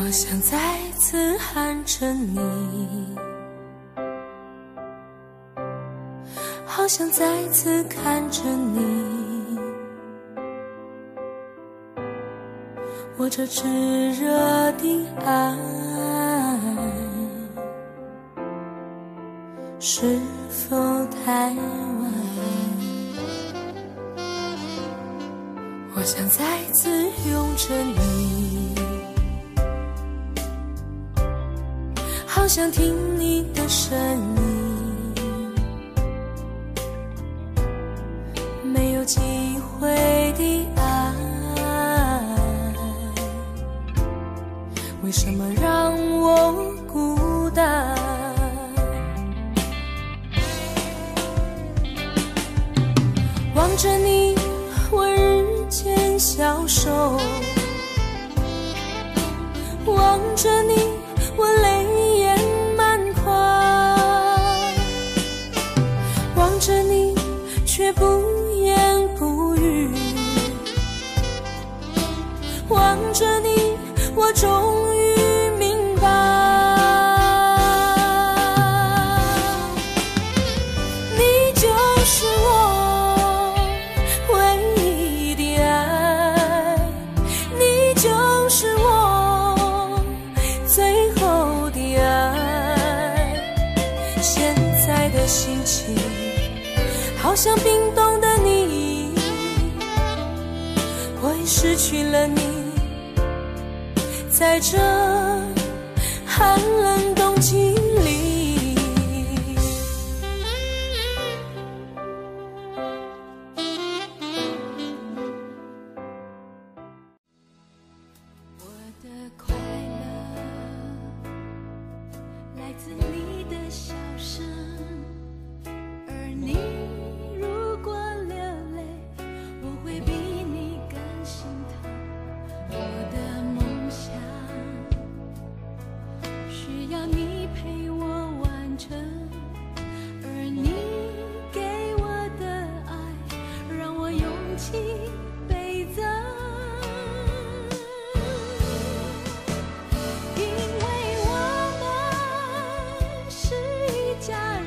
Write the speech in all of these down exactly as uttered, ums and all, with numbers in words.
我想再次喊着你，好想再次看着你，我这炙热的爱是否太晚？我想再次拥着你，好想听你的声音，没有机会的爱，为什么让我孤单？望着你，我日渐消瘦，望着你，我泪眼满眶，望着你，却不言不语，望着你，我终于明白，你就是我唯一的爱，你就是我最后的爱。现在的心情好像冰冻的你，我已失去了你，在这寒冷冬季里。我的快乐来自你的笑声，而你如果流泪，我会比你更心疼。我的梦想需要你陪我完成，而你给我的爱让我勇气倍增，因为我们是一家人。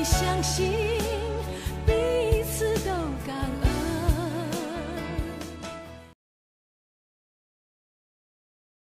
相信。